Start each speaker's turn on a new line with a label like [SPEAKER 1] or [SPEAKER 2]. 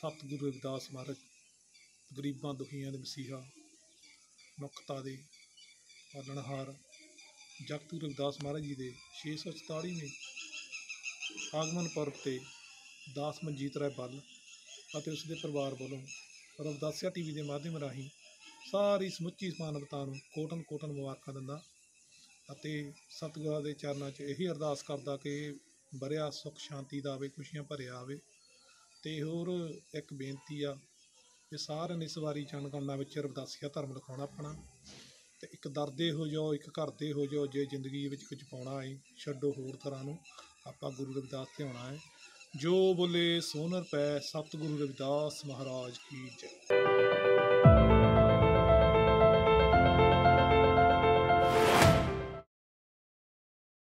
[SPEAKER 1] सतगुरु रविदास महाराज गरीबां दुखियां दे मसीहा मनुखता दे पालनहार जगत गुरु रविदास महाराज जी के 644वें आगमन पुरब ते दास मनजीत राय बल और उसके परिवार वालों रविदासिया टीवी के माध्यम राही सारी समुची मानवता नूं कोटन कोटन मुबारकां दिंदा ਅਤੇ सतगुਰਾਂ ਦੇ चरणों 'ਚ यही अरदास करदा कि भरिया सुख शांति ਦਾ आवे खुशियां भरिया आवे। ਤੇ ਹੋਰ एक बेनती आ कि सारे ने इस वारी जनगणना ਵਿੱਚ रविदासिया धर्म लिखाउणा अपना ਤੇ एक दरदे हो जाओ एक घर दे हो जाओ जे जिंदगी ਵਿੱਚ कुछ पाउणा है छड्डो होर तर੍ਹਾਂ ਨੂੰ ਆਪਾਂ गुरु रविदास ते आउणा है। जो बोले सोनर पै सतगुरु रविदास महाराज की जय।